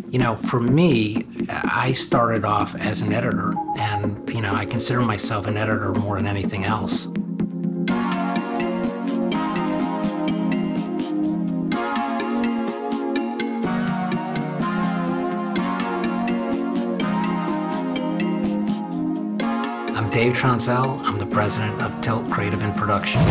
For me, I started off as an editor, and, I consider myself an editor more than anything else. I'm Dave Tronzell. I'm the president of Tilt Creative and Production.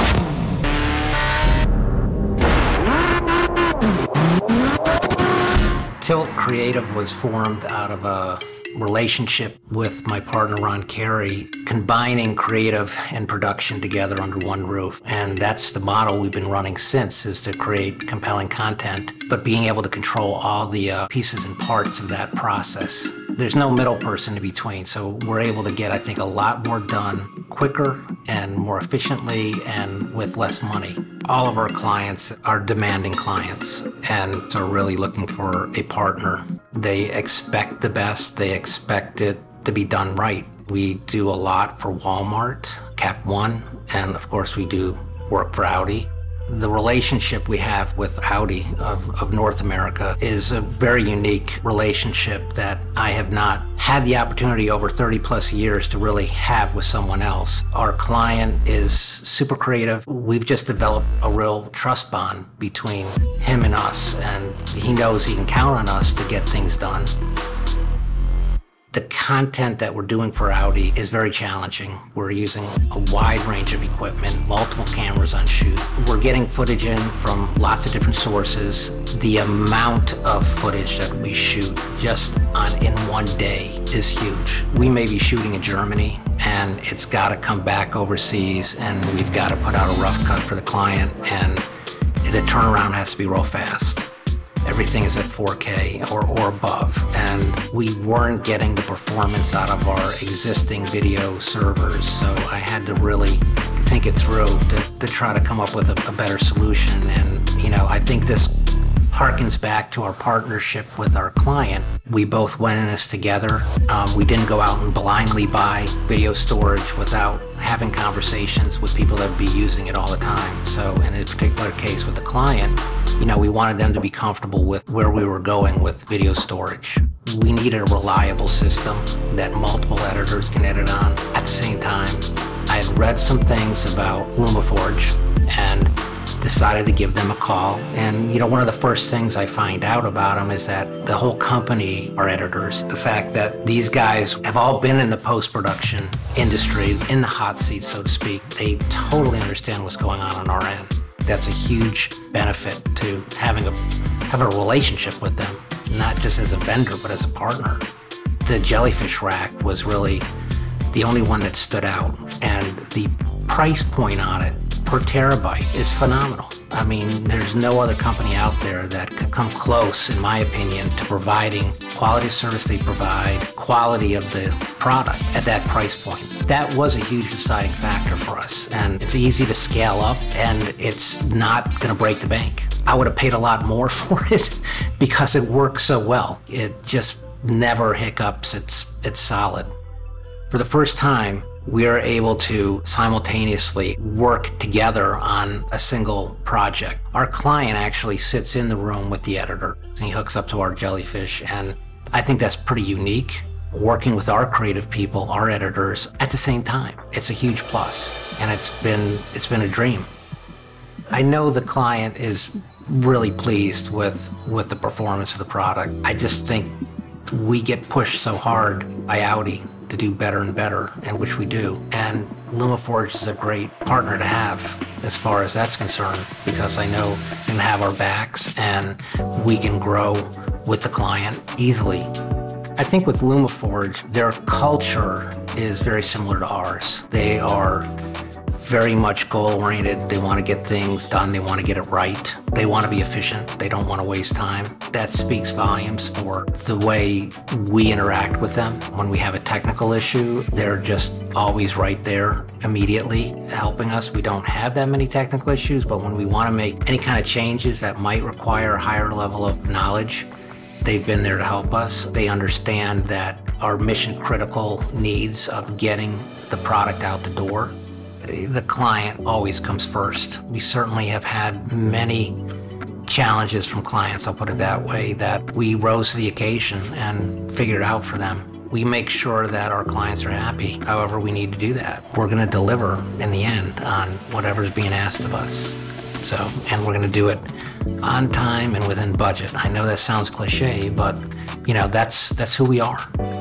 Tilt Creative was formed out of a relationship with my partner Ron Carey, combining creative and production together under one roof. And that's the model we've been running since, is to create compelling content, but being able to control all the pieces and parts of that process. There's no middle person in between, so we're able to get, I think, a lot more done quicker and more efficiently and with less money. All of our clients are demanding clients and are really looking for a partner. They expect the best, they expect it to be done right. We do a lot for Walmart, Cap One, and of course we do work for Audi. The relationship we have with Audi of North America is a very unique relationship that I have not had the opportunity over 30 plus years to really have with someone else. Our client is super creative. We've just developed a real trust bond between him and us, and he knows he can count on us to get things done. The content that we're doing for Audi is very challenging. We're using a wide range of equipment, multiple cameras on shoot. We're getting footage in from lots of different sources. The amount of footage that we shoot just in one day is huge. We may be shooting in Germany and it's got to come back overseas, and we've got to put out a rough cut for the client, and the turnaround has to be real fast. Everything is at 4K or above, and we weren't getting the performance out of our existing video servers, so I had to really think it through to try to come up with a better solution. And I think this harkens back to our partnership with our client. We both went in this together. We didn't go out and blindly buy video storage without having conversations with people that would be using it all the time. So in this particular case with the client, we wanted them to be comfortable with where we were going with video storage. We needed a reliable system that multiple editors can edit on at the same time. I had read some things about LumaForge and decided to give them a call. And one of the first things I find out about them is that the whole company are editors. The fact that these guys have all been in the post-production industry, in the hot seat, so to speak. They totally understand what's going on our end. That's a huge benefit to have a relationship with them, not just as a vendor, but as a partner. The Jellyfish rack was really the only one that stood out, and the price point on it per terabyte is phenomenal. I mean, there's no other company out there that could come close, in my opinion, to providing quality of service they provide, quality of the product at that price point. That was a huge deciding factor for us, and it's easy to scale up, and it's not going to break the bank. I would have paid a lot more for it because it works so well. It just never hiccups. It's solid. For the first time, we are able to simultaneously work together on a single project. Our client actually sits in the room with the editor, and he hooks up to our Jellyfish, and I think that's pretty unique. Working with our creative people, our editors, at the same time. It's a huge plus, and it's been a dream. I know the client is really pleased with the performance of the product. I just think we get pushed so hard by Audi to do better and better, and which we do. And LumaForge is a great partner to have as far as that's concerned, because I know they can have our backs and we can grow with the client easily. I think with LumaForge, their culture is very similar to ours. They are very much goal-oriented. They want to get things done. They want to get it right. They want to be efficient. They don't want to waste time. That speaks volumes for the way we interact with them. When we have a technical issue, they're just always right there immediately helping us. We don't have that many technical issues, but when we want to make any kind of changes that might require a higher level of knowledge, they've been there to help us. They understand that our mission-critical needs of getting the product out the door, the client always comes first. We certainly have had many challenges from clients, I'll put it that way, that we rose to the occasion and figured it out for them. We make sure that our clients are happy, however we need to do that. We're going to deliver in the end on whatever's being asked of us. And we're going to do it on time and within budget. I know that sounds cliche, but that's who we are.